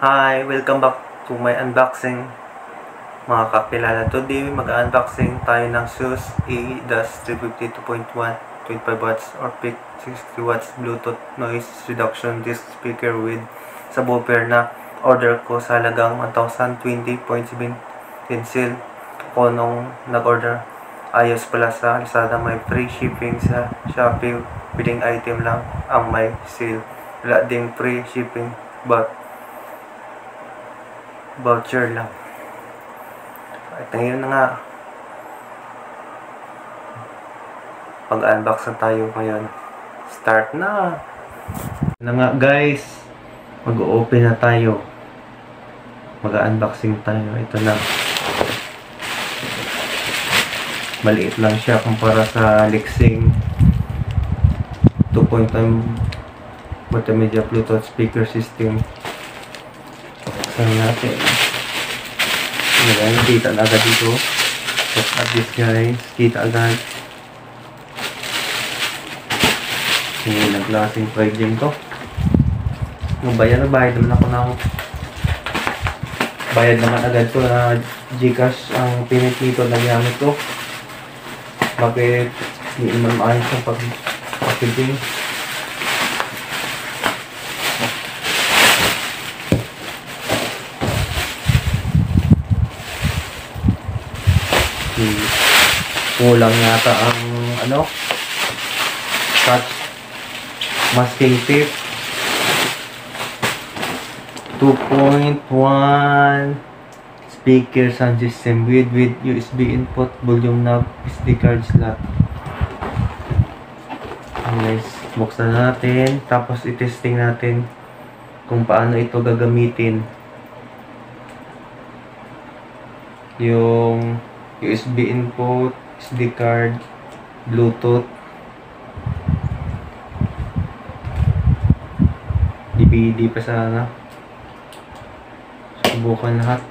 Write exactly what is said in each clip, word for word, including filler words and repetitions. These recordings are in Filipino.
Hi! Welcome back to my unboxing mga kakilala. Today, mag-unboxing tayo ng SUSE A three fifty two point one twenty-five watts or peak sixty watts Bluetooth noise reduction disc speaker with subwoofer na order ko sa halagang one thousand twenty point seven pencil ko nung nag-order. Ayos pala sa Lazada, may free shipping sa Shopee. Biling item lang ang may sale. Wala ding free shipping but voucher lang. At ngayon na nga, pag-unbox na tayo ngayon. Start na! Na nga guys, mag-open na tayo. Mag-unboxing tayo. Ito na. Maliit lang siya kumpara sa Lexing two point five multimedia Bluetooth speaker system. Buksan natin. Ayan, kita na agad dito. Look at this guys. Kita agad. Hindi naglasing pwedeng to. Bayad na bayad naman ako ng bayad naman agad ko na Gcash ang pinit nito na gamit ko. Bakit hindi naman maayos ang pag-packaging? Kulang yata ang ano touch masking tape. Two point one speaker sound system with with U S B input, volume knob, S D card slot. Guys, buksan natin tapos i-testing natin kung paano ito gagamitin. Yung U S B input, S D card, Bluetooth, D V D pa sana. Subukan lahat.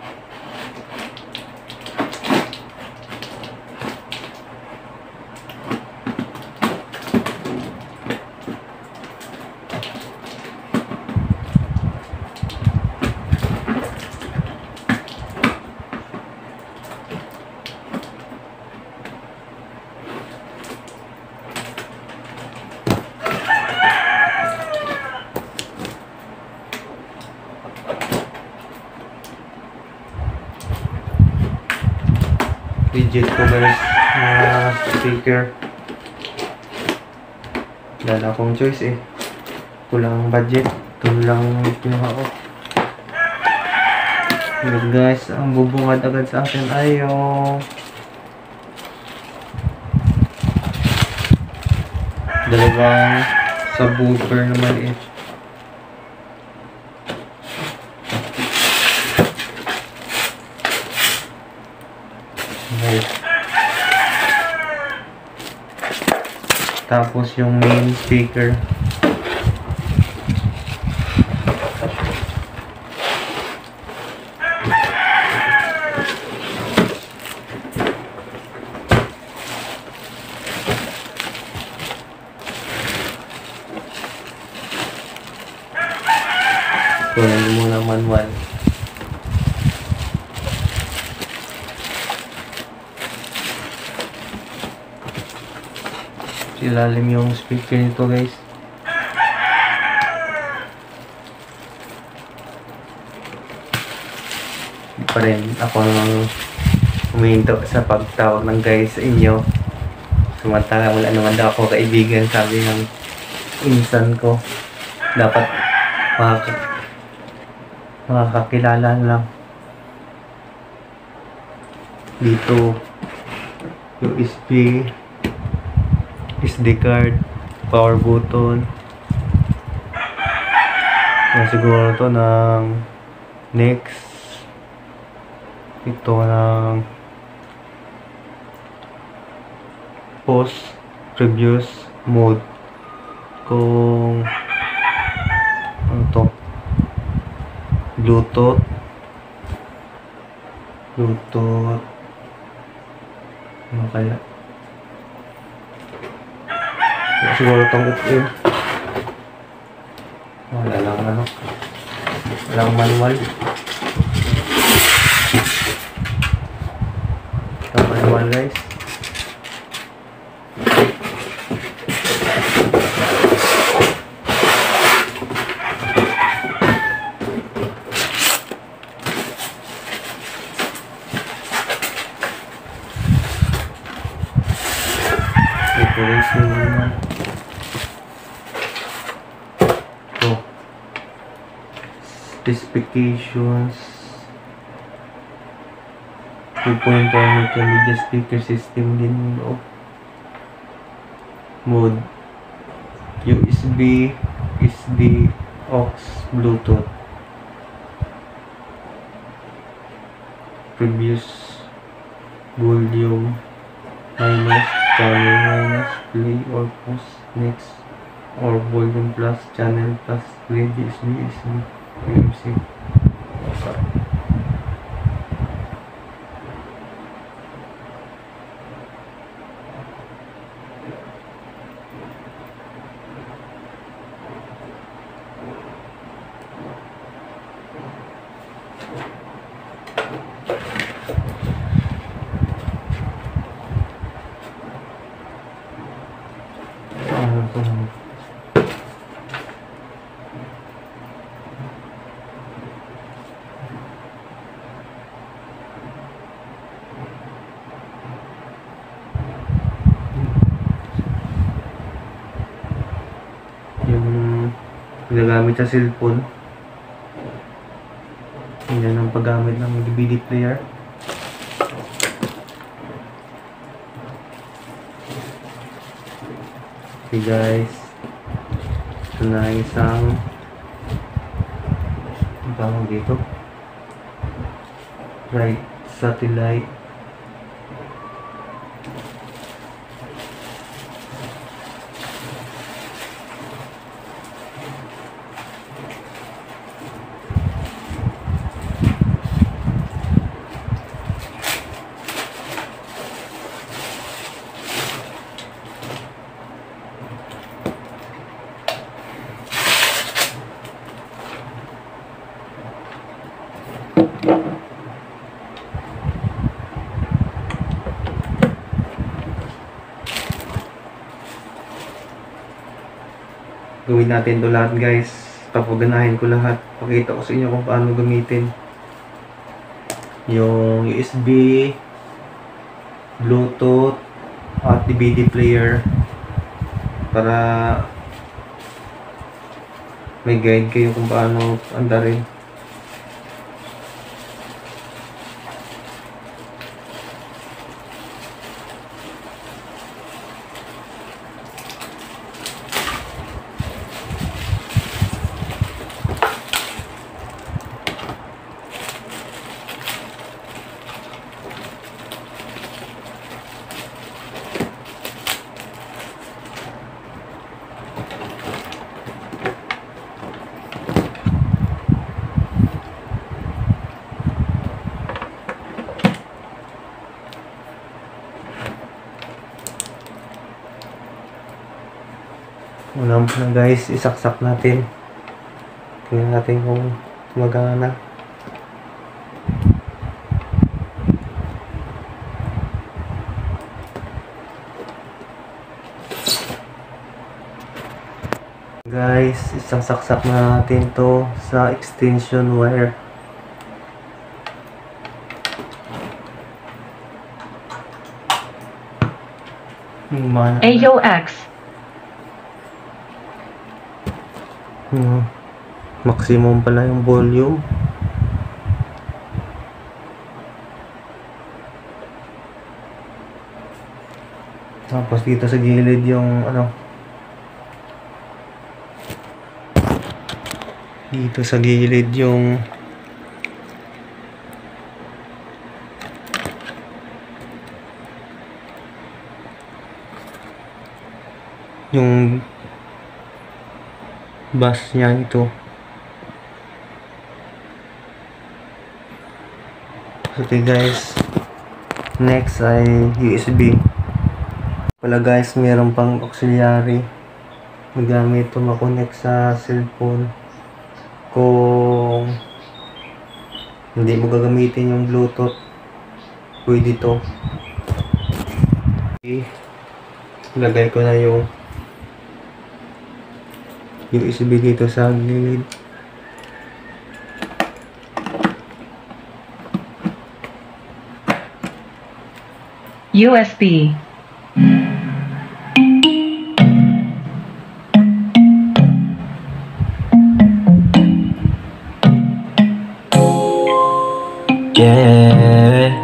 Legit ko guys na speaker. Wala akong choice eh. Kulang budget. Ito lang pinuha ko. Good guys, ang bubungad agad sa akin ay yung dalawang subwoofer na maliit. Tapos yung main speaker. Kunin mo muna manual. Ilalim yung speaker nito guys. Hindi pa rin ako nang huminto sa pagtawag ng guys sa inyo. Samantala wala naman daw ako kaibigan, sabi ng insan ko. Dapat makak makakakilala lang. Dito U S B, S D card, power button. Yan siguro to ng next. Ito ng post previous mode. Kung ano to, Bluetooth Bluetooth ano kaya siguro itong off-in. Wala lang ano. Walang manual. Walang manual guys. Ito guys yung ito. Specifications. two point one multimedia speaker system din loob. Mode U S B, U S B, aux, Bluetooth. Previous volume minus, channel minus, play or pause, next, or volume plus, channel plus, play, U S B, U S B, U M C. Yung ginagamit sa cellphone. Yan ang paggamit ng D V D player. Okay guys, ito na isang ang tawag dito, right satellite. Gawin natin ito lahat guys. Papaganahin ko lahat. Pakita ko sa inyo kung paano gamitin yung U S B, Bluetooth at D V D player para may guide kayo kung paano andarin. Una muna guys, isaksak natin. Tingnan natin kung gumagana. Guys, isasaksak na natin to sa extension wire. A U X. Hmm. Maximum pala yung volume. Tapos dito sa gilid yung ano, dito sa gilid yung yung bus niya ito. Okay guys, next ay U S B. Wala guys, meron pang auxiliary. Magamit ito makonect sa cellphone. Kung hindi mo gagamitin yung Bluetooth, pwede to. Okay. Lagay ko na yung U S B dito sa gilid. U S B. Yeah.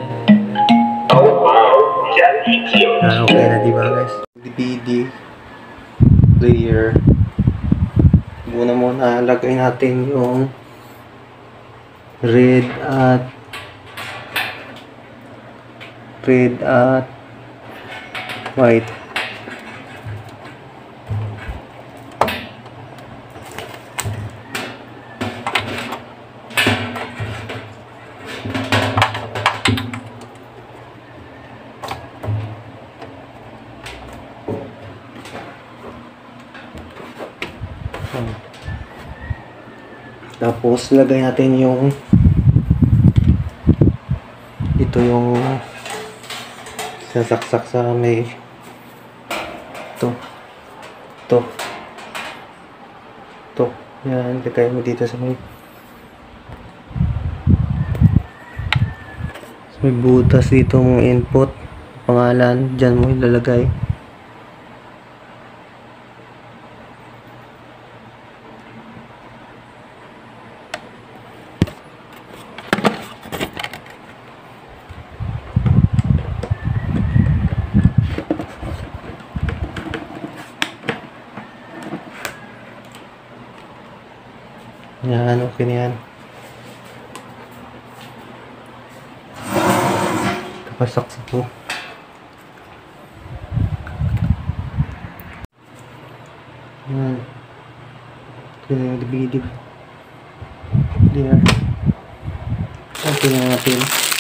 Ah, okay na diba guys? D V D player. Muna muna lagay natin yung red at red at white. Tapos lagay natin yung ito yung sasaksak sa may ito ito ito yan, lagay mo dito sa may sa may butas dito mong input pangalan, dyan mo ilalagay. Yan, okay na yan. Kapasaksak po. Yan. Ito na yung D V D. There. Okay na natin.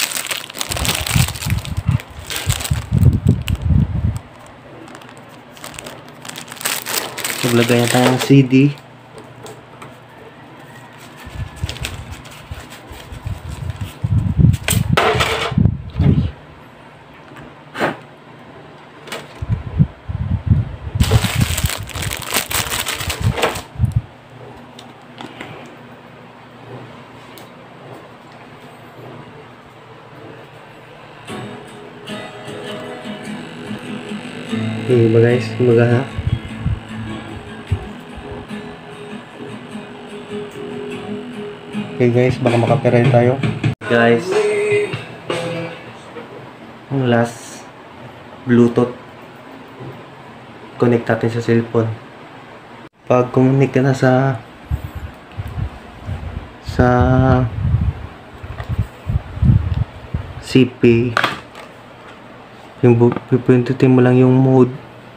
Maglagay na tayo ng C D. Okay ba guys, kumbaga okay guys, baka makapiray tayo guys. Ang last Bluetooth connect natin sa cellphone. Pag connect ka na sa sa C P, yung pipindutin mo lang yung mode.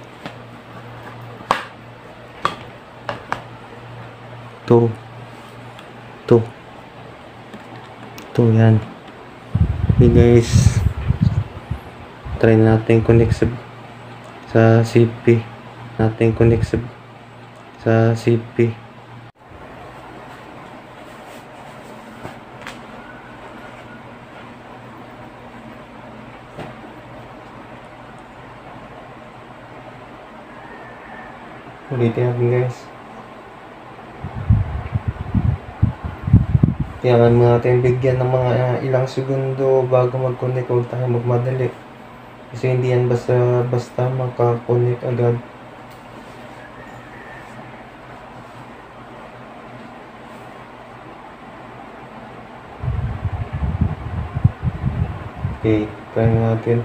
To to to yan. Okay guys, try natin connect sa sa C P natin connect sa sa C P. Ulitin natin guys. Kailangan mo natin bigyan ng mga uh, ilang segundo bago mag-connect. Huwag tayo magmadali. Kasi hindi yan basta basta maka-connect agad. Okay, try natin.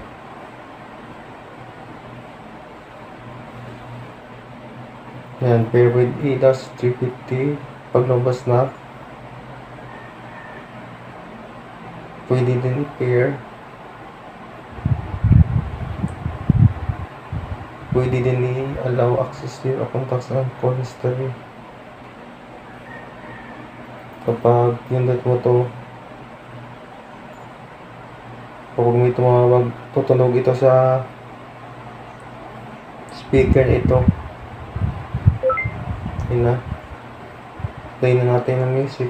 Yan, pair with A D A S three fifty. Pag lumabas na, pwede din i-pair. Pwede din i-allow access to your contacts and call history. Kapag pindot mo to, kapag may tumawag, tutunog ito sa speaker ito. Yun na. Play na natin ng music.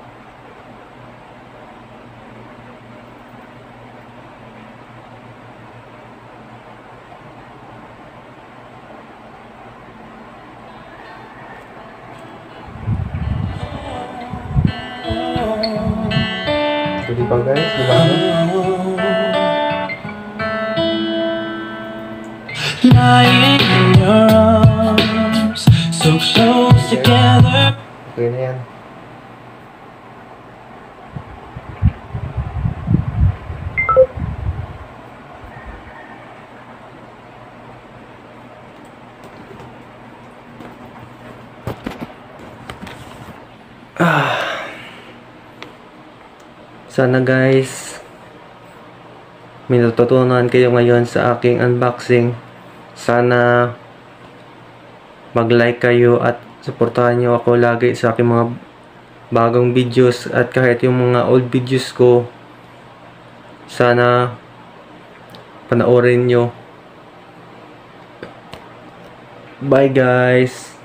Pwede pa guys, di ba? Lying in your arms, so close together. Okay na yan. Ah. Sana guys, may natutunan kayo ngayon sa aking unboxing. Sana mag-like kayo at suportahan nyo ako lagi sa aking mga bagong videos at kahit yung mga old videos ko, sana panoorin nyo. Bye guys!